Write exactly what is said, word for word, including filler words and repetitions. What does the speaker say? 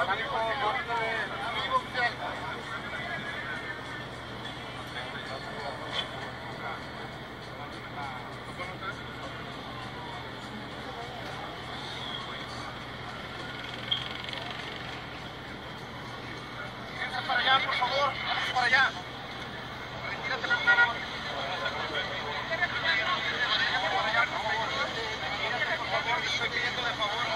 Para allá, por favor, para allá. Retírate, por favor. Por allá, por favor. Retírate, por favor, te estoy pidiendo de favor.